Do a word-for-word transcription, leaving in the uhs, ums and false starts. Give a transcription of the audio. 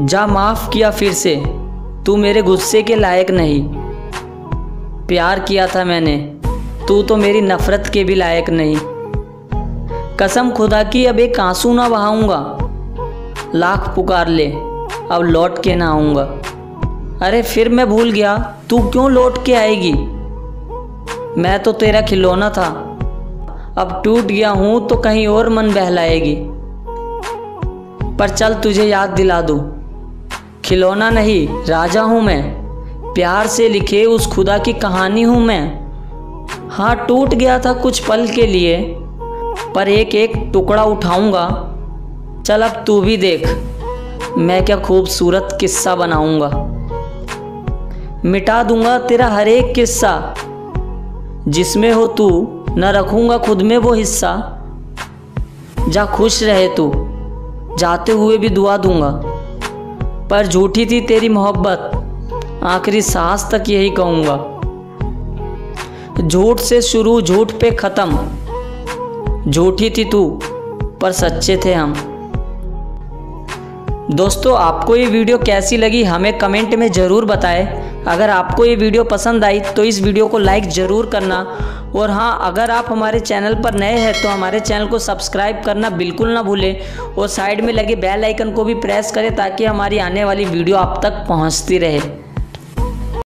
जा माफ़ किया फिर से, तू मेरे गुस्से के लायक नहीं। प्यार किया था मैंने, तू तो मेरी नफ़रत के भी लायक नहीं। कसम खुदा की अब एक आंसू ना बहाऊंगा, लाख पुकार ले अब लौट के ना आऊँगा। अरे फिर मैं भूल गया, तू क्यों लौट के आएगी। मैं तो तेरा खिलौना था, अब टूट गया हूँ तो कहीं और मन बहलाएगी। पर चल तुझे याद दिला दूँ, खिलौना नहीं राजा हूँ मैं, प्यार से लिखे उस खुदा की कहानी हूँ मैं। हाँ टूट गया था कुछ पल के लिए, पर एक एक टुकड़ा उठाऊंगा। चल अब तू भी देख, मैं क्या खूबसूरत किस्सा बनाऊंगा। मिटा दूंगा तेरा हर एक किस्सा, जिसमें हो तू न रखूंगा खुद में वो हिस्सा। जा खुश रहे तू, जाते हुए भी दुआ दूंगा। पर झूठी थी तेरी मोहब्बत, आखिरी सांस तक यही कहूँगा। झूठ से शुरू झूठ पे ख़त्म, झूठी थी तू पर सच्चे थे हम। दोस्तों आपको ये वीडियो कैसी लगी हमें कमेंट में ज़रूर बताएं। अगर आपको ये वीडियो पसंद आई तो इस वीडियो को लाइक ज़रूर करना। और हाँ, अगर आप हमारे चैनल पर नए हैं तो हमारे चैनल को सब्सक्राइब करना बिल्कुल ना भूलें और साइड में लगे बेल आइकन को भी प्रेस करें ताकि हमारी आने वाली वीडियो आप तक पहुंचती रहे।